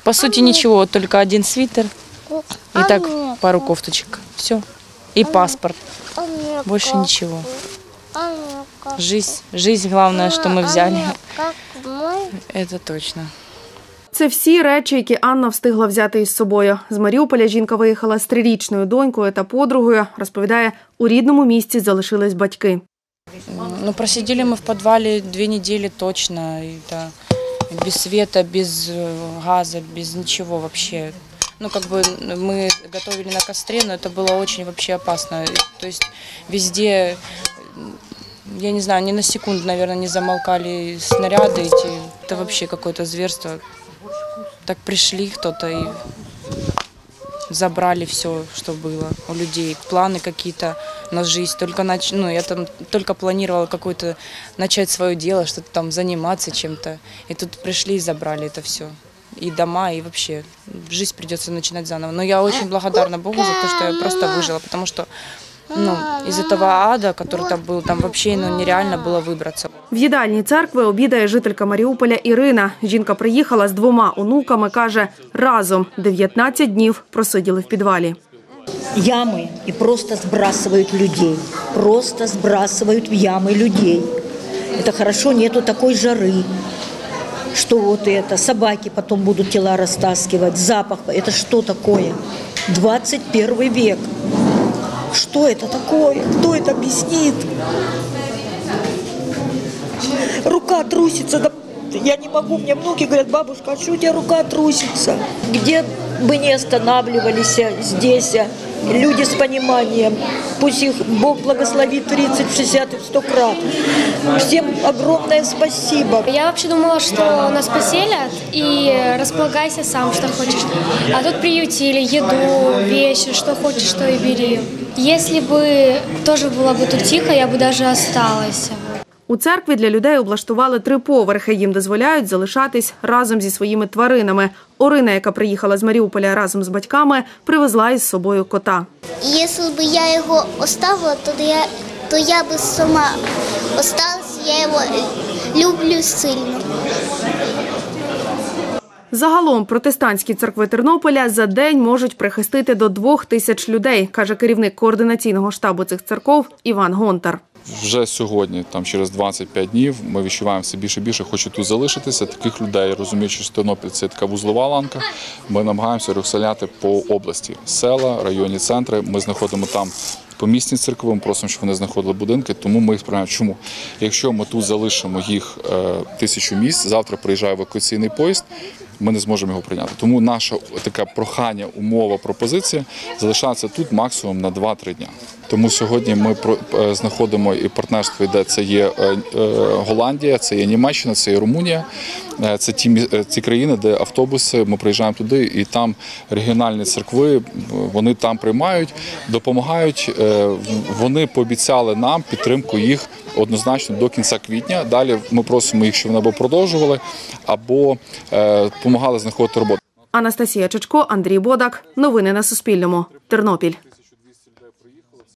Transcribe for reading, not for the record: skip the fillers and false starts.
По сути ничего, только один свитер и так пару кофточек. Все. И паспорт. Больше ничего. Жизнь главное, что мы взяли. Это точно. Це всі речі, які Анна встигла взяти із собою. З Маріуполя жінка виїхала з 3-річною донькою та подругою. Розповідає, у рідному місті залишились батьки. Ну, просидели мы в подвале 2 недели точно. Это без света, без газа, без ничего вообще. Ну, как бы мы готовили на костре, но это было очень вообще опасно. То есть везде, я не знаю, ни на секунду, наверное, не замолкали снаряды эти. Это вообще какое-то зверство. Так пришли кто-то и забрали все, что было у людей. Планы какие-то на жизнь. Я там только планировала какое-то начать свое дело, что-то там заниматься чем-то. И тут пришли и забрали это все. И дома, и вообще жизнь придется начинать заново. Но я очень благодарна Богу за то, что я просто выжила, потому что из этого ада, который там был, там вообще нереально было выбраться. В їдальні церкви обідає жителька Маріуполя Ірина. Жінка приїхала з 2 онуками, каже, разом 19 днів просиділи в підвалі. Ямы и просто сбрасывают людей. Просто сбрасывают в ямы людей. Это хорошо, нету такой жары, что вот это, собаки потом будут тела растаскивать, запах. Это что такое? 21 век. Что это такое? Кто это объяснит? Рука трусится. Да, я не могу. Мне внуки говорят, бабушка, а что у тебя рука трусится? Где бы ни останавливались здесь люди с пониманием, пусть их Бог благословит 30, 60 и 100 крат. Всем огромное спасибо. Я вообще думала, что нас поселят и располагайся сам, что хочешь. А тут приютили еду, вещи, что хочешь, то и бери. Если бы тоже было бы тут тихо, я бы даже осталась. У церкві для людей облаштували 3 поверхи. Їм дозволяють залишатись разом зі своїми тваринами. Орина, яка приїхала з Маріуполя разом з батьками, привезла із собою кота. Якщо б я його оставила, то я б сама осталась, я його люблю сильно. Загалом протестантські церкви Тернополя за день можуть прихистити до 2000 людей, каже керівник координаційного штабу цих церков Іван Гонтар. Вже сьогодні, через 25 днів, ми відчуваємо все більше і більше, хочуть тут залишитися. Таких людей, розуміючи, що Тернопіль – це така вузлова ланка, ми намагаємося розселяти по області. Села, районні центри, ми знаходимо там помісні церкви, ми просимо, щоб вони знаходили будинки, тому ми їх сприймаємо. Чому? Якщо ми тут залишимо їх 1000 місць, завтра приїжджає евакуаційний поїзд, ми не зможемо його прийняти. Тому наша така прохання, умова, пропозиція залишатися тут максимум на 2-3 дні. Тому сьогодні ми знаходимо і партнерство, де це є Голландія, це є Німеччина, це є Румунія. Це ті країни, де автобуси, ми приїжджаємо туди, і там регіональні церкви, вони там приймають, допомагають. Вони пообіцяли нам підтримку їх однозначно до кінця квітня. Далі ми просимо їх, щоб вони або продовжували, або допомагали знаходити роботу. Анастасія Чечко, Андрій Бодак. Новини на Суспільному. Тернопіль.